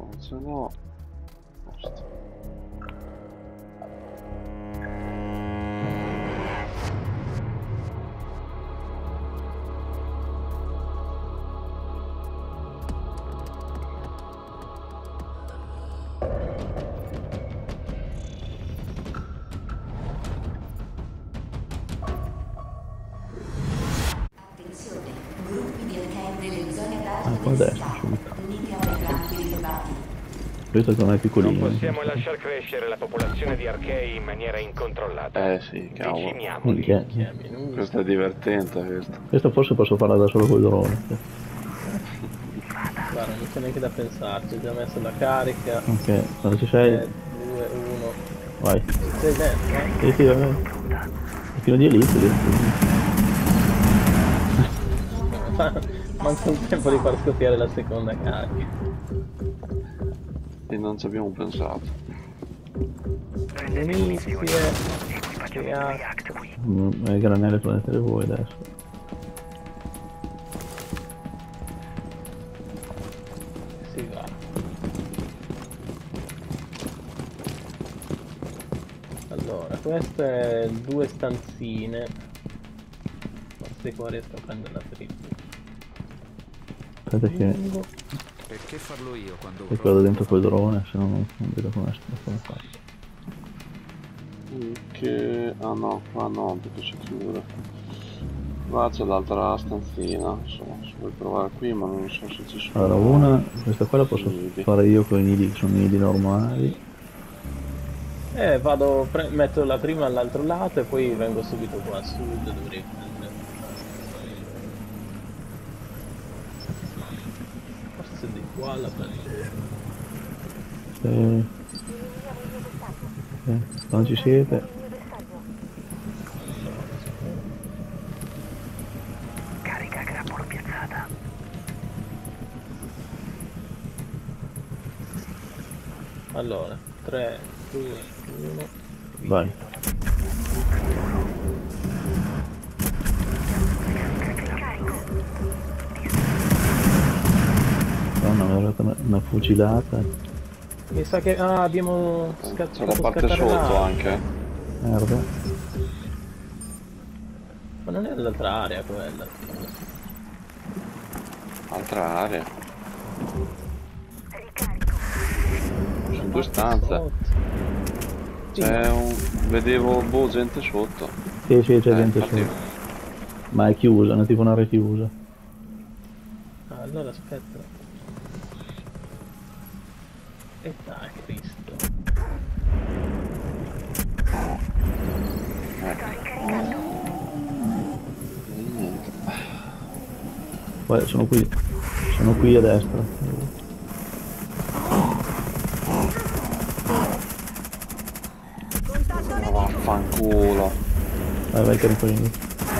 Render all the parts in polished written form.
se no... Posto. Qua a destra, subito. Questo secondo me è piccolino. Non possiamo lasciar crescere la popolazione di Archei in maniera incontrollata. Sì, cavolo. Decimiamoli. Questo è divertente, questo. Questo forse posso farla da solo col drone. Sì. Guarda, non c'è neanche da pensarci, ho già messo la carica. Ok, quando ci sei... 3, 2, 1. Vai. Sei dentro, eh? Sì, vabbè. Un pochino di elite dentro. Manca un tempo di far scoppiare la seconda carica. E non ci abbiamo pensato. Munizie. Le granelle prendete voi adesso. Si va. Allora, queste è 2 stanzine. Forse qua riesco a prendere la tripla. Aspetta che... Perché farlo io quando E quello dentro col drone, se no non vedo come fare. Che... ah no, qua no, perché si chiude. Qua c'è l'altra stanzina, insomma, se vuoi provare qui, ma non so se ci sono... Allora una, questa qua la posso nidi. fare io con i nidi, che sono nidi normali. Vado, metto la prima all'altro lato e poi vengo subito qua a sud, dovrei prendere. Forse di qua la prendo. Quando ci siete? Carica grappolo piazzata. Allora, 3, 2, 1. Vai. Madonna, mi è arrivata una fucilata. Mi sa che abbiamo C'è la parte sotto anche. Merda. Ma non è l'altra area quella. Altra area. Sono 2 stanze. C'è un... vedevo gente sotto. Sì, c'è gente infatti... sotto. Ma è chiusa, è tipo un'area chiusa. Allora aspetta. E dai, Cristo. Poi sono qui a destra. Ma vaffanculo. Vai caricolino.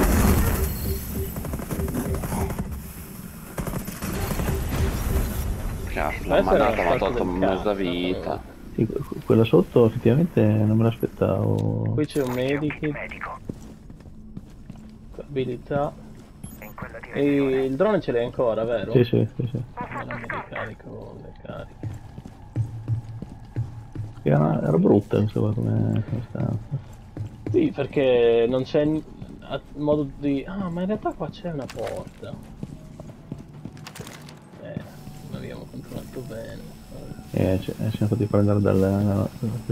Cazzo, la manata mi ha tolto mezza vita. Sì, quella sotto effettivamente non me l'aspettavo. Qui c'è un medikit. Abilità. E il drone ce l'hai ancora, vero? Sì. Allora mi ricarico le cariche. Era brutta questa qua come stanza. Sì, perché non c'è modo di... Ah, ma in realtà qua c'è una porta. Non abbiamo controllato bene. Siamo stati prendere dalla...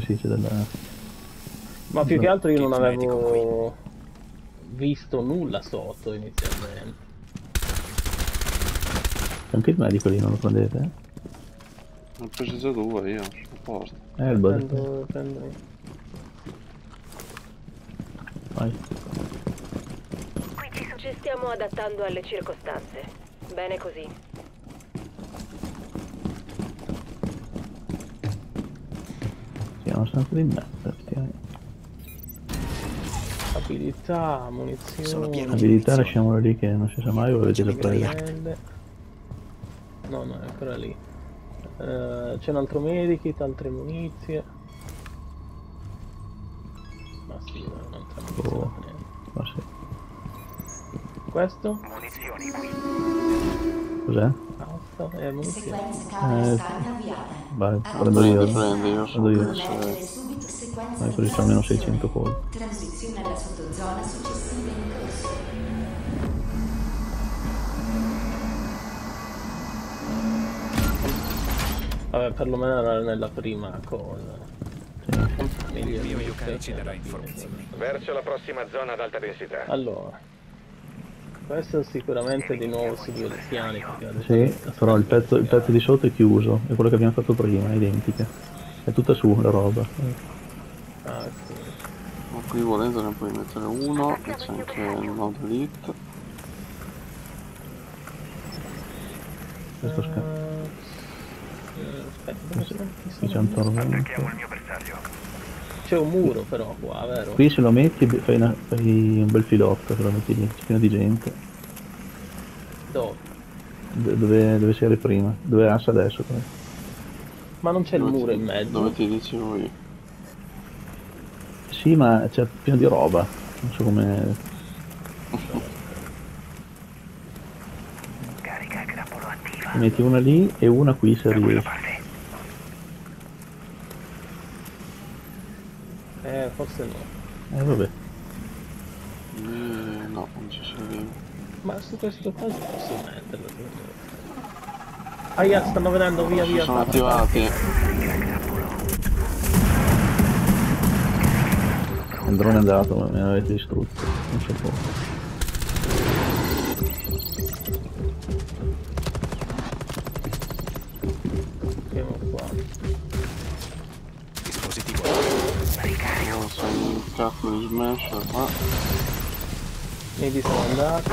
Ma più che altro io non avevo visto nulla sotto inizialmente. Anche il medico lì non lo prendete? Ne ho preso già 2 io, sono a posto. Il body. Prendo io. Vai. Ci stiamo adattando alle circostanze. Bene così. Sì, è una stanza di merda, effettivamente. Abilità, munizioni. Abilità lasciamola lì che non si sa mai, volete già prendere. No, è ancora lì. C'è un altro medikit, altre munizie. Ma sì, un'altra munizione. Ma sì. Questo? Munizioni qui. Cos'è? Ah, questo? Munizioni. Sequenza camera scarica avviata. Vai, prendo io. Prendi io Prendo io. Emettere subito sequenza Vai, così c'ho almeno 600 colpi. Transizione alla sottozona successiva in corso. Vabbè, perlomeno era nella prima cosa. Il mio Yokai ci darà informazioni. Verso la prossima zona ad alta densità. Allora, questo sicuramente di nuovo sugli oziani. Sì, però il pezzo di sotto è chiuso, è quello che abbiamo fatto prima, è identica. È tutta su la roba. Ah, sì. Ma qui volendo ne puoi mettere uno e c'è anche il Node Elite. Questo scambio. Aspetta, dove sono? Qui c'è un tormento. C'è un muro però qua, vero? Qui se lo metti fai un bel filotto, se lo metti lì, c'è pieno di gente. Dove? Dove si era prima, dove Assa adesso. Ma non c'è il muro in mezzo? Dove ti dicevo io? Sì, ma c'è pieno di roba, non so come... Carica grappolo attiva. Ne metti una lì e una qui se riesci. Forse no. Vabbè. No, non ci serve. Ma su questo qua posso metterlo. Aia, stanno venendo, via Si via. sono attivati. Il drone è andato, ma mi avete distrutto, non so come. Siamo qua. Dispositivo. No, sei un cazzo di smasher, ma... Quindi sono andati.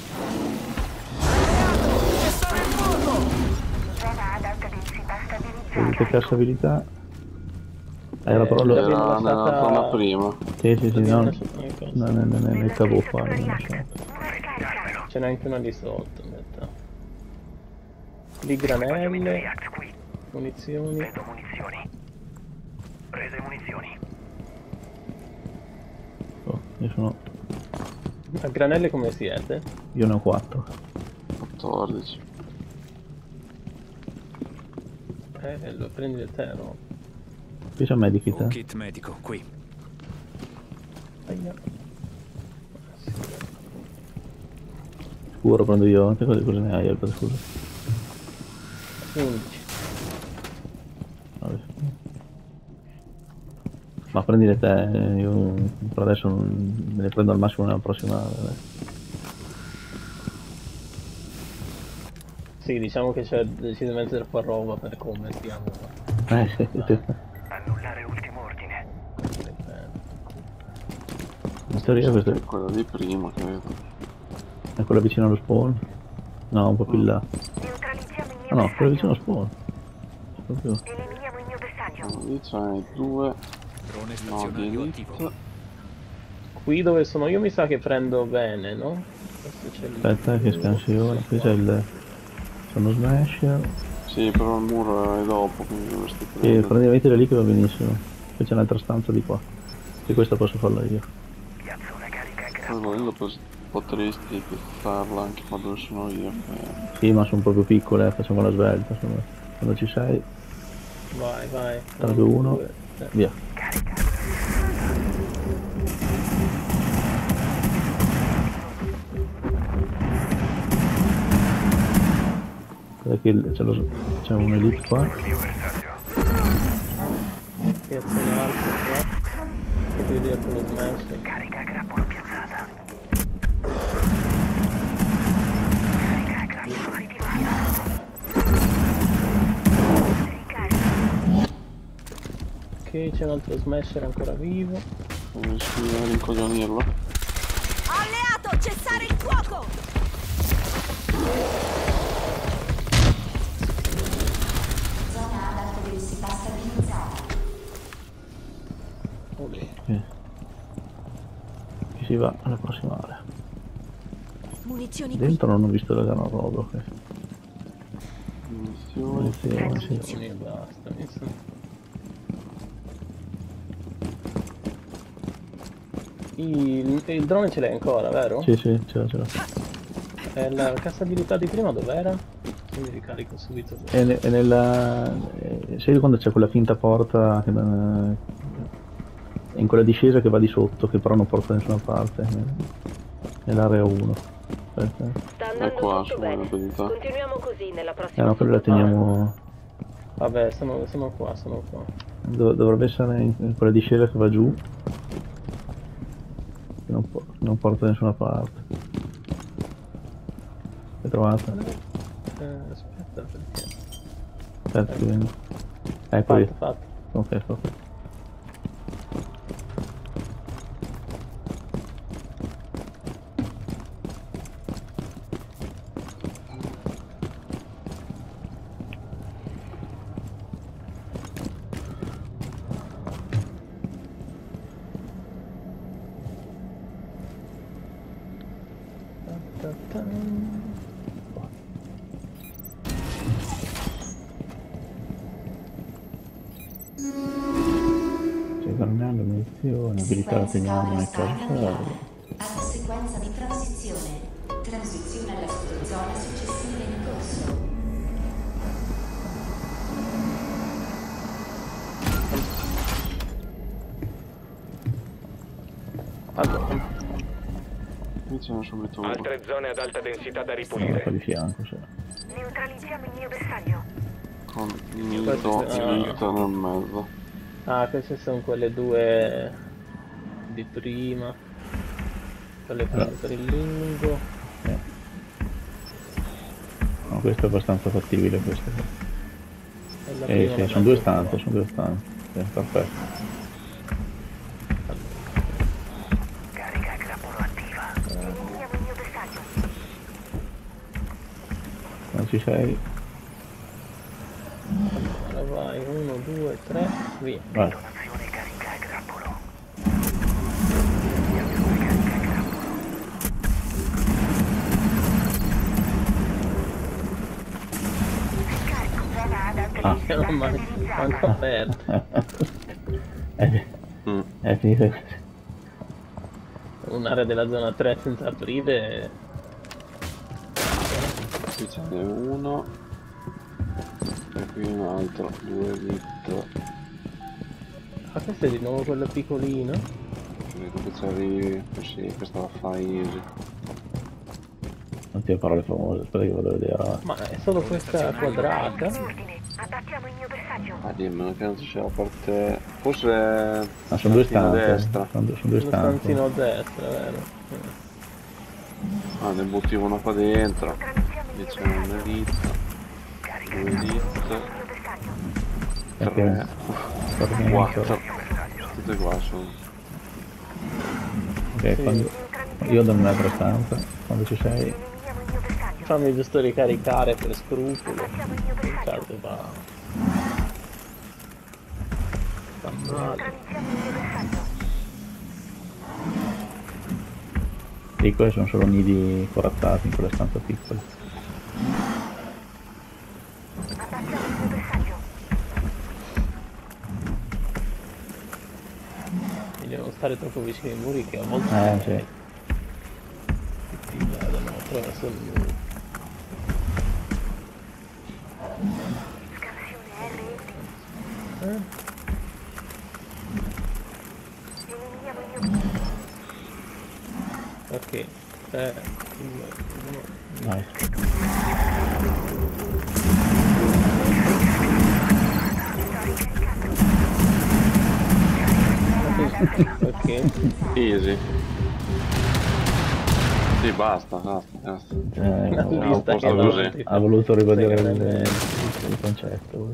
Zona ad alta densità stabilizzata. Vedete cassa abilità? Era però Era l'abbiamo nella lasciata- zona prima. Sì, no, Ecco. nel cavo qua, non lo so. Ce n'è anche una di sotto, in realtà. Lì Equipaggiamento granelle, React qui. munizioni. Vedo munizioni. Prese munizioni. Oh, A granelle come siete? io ne ho 4. 14. Lo prendi il terro. Qui c'è medikit, Un kit medico, qui. Aia. Sicuro prendo io, te cosa ne hai Alba, scusa? 11. Vabbè. Ma prendile te, io per adesso me ne prendo al massimo nella prossima. Sì, diciamo che c'è decisamente troppa roba per come stiamo. Sì. Annullare ultimo ordine. In teoria questa È quella di prima, credo. è quella vicino allo spawn. No, un po' più in là. Neutralizziamo il mio Ah no, quella bersaglio. vicino allo spawn. Proprio. Eliminiamo il mio bersaglio. Lì c'hai due Drone Node stazionario attivo. Elite. Qui dove sono io mi sa che prendo bene, no? Questo c'è lì. Aspetta che scansiona, qui c'è il... sono smasher. Sì, però il muro è dopo, quindi dovresti E prendere. praticamente da lì che va benissimo. Poi c'è un'altra stanza di qua. E questa posso farla io. Piazzone carica Poi grappolo. volendo potresti farla anche qua dove sono io. Sì, ma sono proprio piccole, facciamo la svelta. Insomma. Quando ci sei, Vai, vai. 3, 2, 1, via. Perché c'è un elite qua. Mio bersaglio. Piazzone alto qua. E qui dietro lo smash. Carica grappolo piazzata. Carica grappolo attivata. Ricarica. Ok, c'è un altro smasher ancora vivo. Riesci a rincoglionirlo? Alleato, cessare il fuoco! Zona ad alta densità stabilizzata. Ok. Qui si va alla prossima area. Munizioni qui. Dentro non ho visto la gran roba. Ok. Munizioni. Sì. E basta, mi sa. Il drone ce l'hai ancora, vero? Sì, ce l'ho. E la cassa abilità di prima dov'era? mi ricarico subito. E nella... sai quando c'è quella finta porta che in quella discesa che va di sotto, che però non porta da nessuna parte, nell'area 1. Aspetta. Sta È andando qua, tutto su bene. l'abilità. Continuiamo così nella prossima No, quella la teniamo... Vabbè, sono qua. Dovrebbe essere in quella discesa che va giù. Che non porta da nessuna parte. L'hai trovata? Aspetta, perché... Aspetta, che vengo. Ecco lì. Fatto. Ok, fatto. Tornando munizioni, abilità la teniamo nel caso. Altra sequenza di transizione. Transizione alla sottozona successiva in corso. Allora, Iniziamo subito. Altre zone ad alta densità da Qua ripulire. di fianco, cioè. Neutralizziamo il mio bersaglio. Con mito nel mezzo. queste sono quelle due di prima. Quelle per il lungo. No, questo è abbastanza fattibile, questo. E la prima Sì, la sono due metto stanze, qua. sono due stanze. Sì, perfetto. Carica grappolo attiva. Eliminiamo il mio bersaglio. Non ci sei? Allora vai, 1, 2, 3, via. Vai. Donazione carica grappolo. Scarico zona ad alta Ah. densità Non manco stabilizzata. aperto. È finita. Un'area della zona 3 senza aprire. Qui ce n'è uno. E qui un altro. 2 bit. Questo è di nuovo quello piccolino. Vedo che ci arrivi. Così, questa la fa easy. Non ti ho parole famose, aspetta che vado a vedere. Ma è solo questa quadrata? Ordine. Adattiamo il mio bersaglio. Ah, dimmelo che non ci sia la parte. Forse. Ah, sono due stanzino a stanze. destra. Sono due Lo stanze. stanzino a destra, vero? Ah, ne butti uno qua dentro. Neutralizziamo il Lì mio c'è un bersaglio. elite. Carica 2 grappolo. elite. Il mio bersaglio. 3. Perché 4. Tutte qua sono. Ok, quando... io do un'altra stanza, quando ci sei. Eliminiamo il mio bersaglio. Fammi giusto ricaricare per scrupolo. Adattiamo il mio In bersaglio. caso va. Va male. Neutralizziamo il mio bersaglio. E qua sono solo nidi corazzati in quella stanza piccola. Adattiamo il mio bersaglio. Meglio non stare troppo vicino ai muri che a volte Sì. ti vedono attraverso il muro. Scansione RD. Eliminiamo il mio bersaglio. Ok. 3, 2, 1. Nice. Ok. Easy. Sì, basta, basta. Una un lista posto che così. davanti. Ha voluto ribadire Secondo me- il concetto.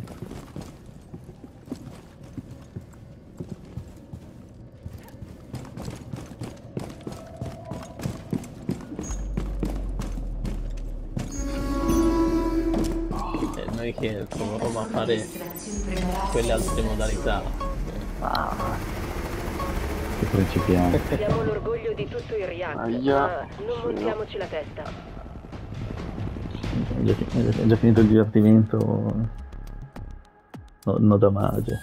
Noi che proviamo a fare Estrazioni preparate. quelle altre modalità. Che principiamo. Siamo l'orgoglio di tutto il react, Aia. ma non montiamoci la testa. È già finito il divertimento. No damage.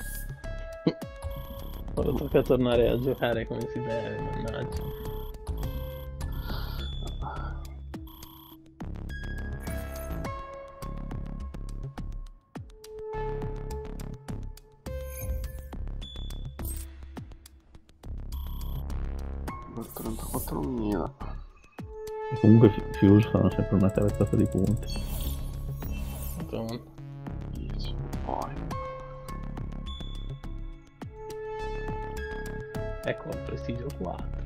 Ora tocca tornare a giocare come si deve, mannaggia. per 34.000. E comunque Fuse fanno sempre una carezzata di punti. Madonna. 10. Poi. Ecco il prestigio 4.